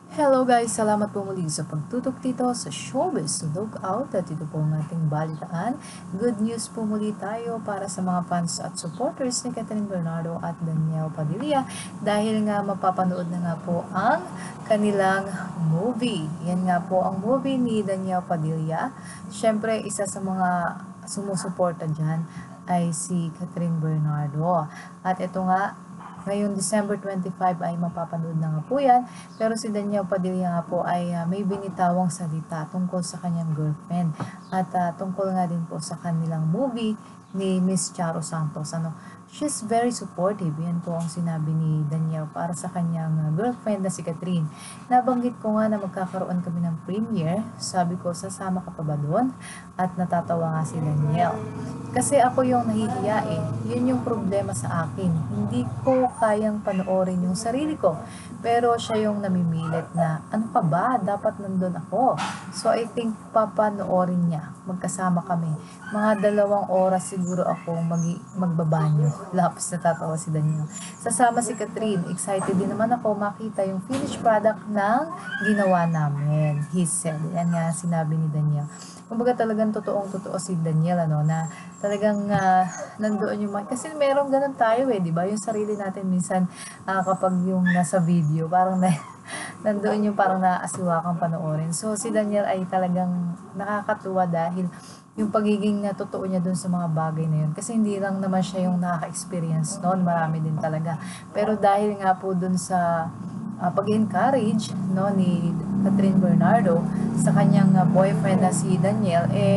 Hello guys! Salamat po muli sa pagtutok dito sa Showbiz Lookout at ito po ang ating balitaan. Good news po muli tayo para sa mga fans at supporters ni Kathryn Bernardo at Danielle Padilla dahil nga mapapanood na nga po ang kanilang movie. Yan nga po ang movie ni Danielle Padilla. Siyempre, isa sa mga sumusuporta dyan ay si Kathryn Bernardo. At ito nga, ngayong December 25 ay mapapanood na nga po yan. Pero si Danielle Padilla nga po ay may binitawang salita tungkol sa kanyang girlfriend. At tungkol nga din po sa kanilang movie ni Miss Charo Santos. She's very supportive. Yan po ang sinabi ni Danielle para sa kanyang girlfriend na si Kathryn. Nabanggit ko nga na magkakaroon kami ng premiere. Sabi ko, sasama ka pa ba doon? At natatawa nga si Danielle. Kasi ako yung nahihiya eh. Yun yung problema sa akin. Hindi ko kayang panoorin yung sarili ko. Pero siya yung namimilit na, ano pa ba? Dapat nandun ako. So I think papanoorin niya. Magkasama kami. Mga 2 oras siguro ako magbabanyo. Lapos natatawa si Danielle. Sasama si Kathryn. Excited din naman ako makita yung finished product ng ginawa namin. He said. Yan nga sinabi ni Danielle. Kumbaga talagang totoong-totoo si Danielle, na talagang nandoon yung kasi meron ganun tayo di ba? Yung sarili natin minsan kapag yung nasa video, parang nandoon yung parang naasiwa kang panoorin. So si Danielle ay talagang nakakatuwa dahil yung pagiging totoo niya dun sa mga bagay na yun. Kasi hindi lang naman siya yung nakaka-experience noon, marami din talaga. Pero dahil nga po dun sa pag-encourage ni Kathryn Bernardo sa kanyang boyfriend na si Danielle,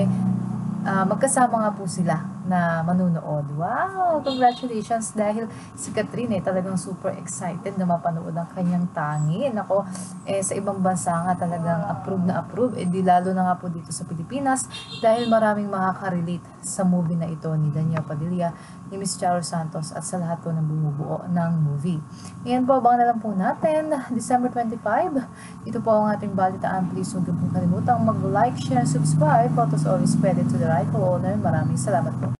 magkasama nga po sila na manunood. Wow! Congratulations! Dahil si Kathryn talagang super excited na mapanood ang kanyang tangi. Nako, sa ibang bansa nga talagang approve na approve. Di lalo na nga po dito sa Pilipinas dahil maraming makaka-relate sa movie na ito ni Danielle Padilla, ni Miss Charo Santos at sa lahat po ng bumubuo ng movie. Ngayon po, abangan na lang po natin December 25. Ito po ang ating balitaan. Please huwag pong kalimutang mag-like, share, subscribe. Photos always spread it to the rightful owner. Maraming salamat po.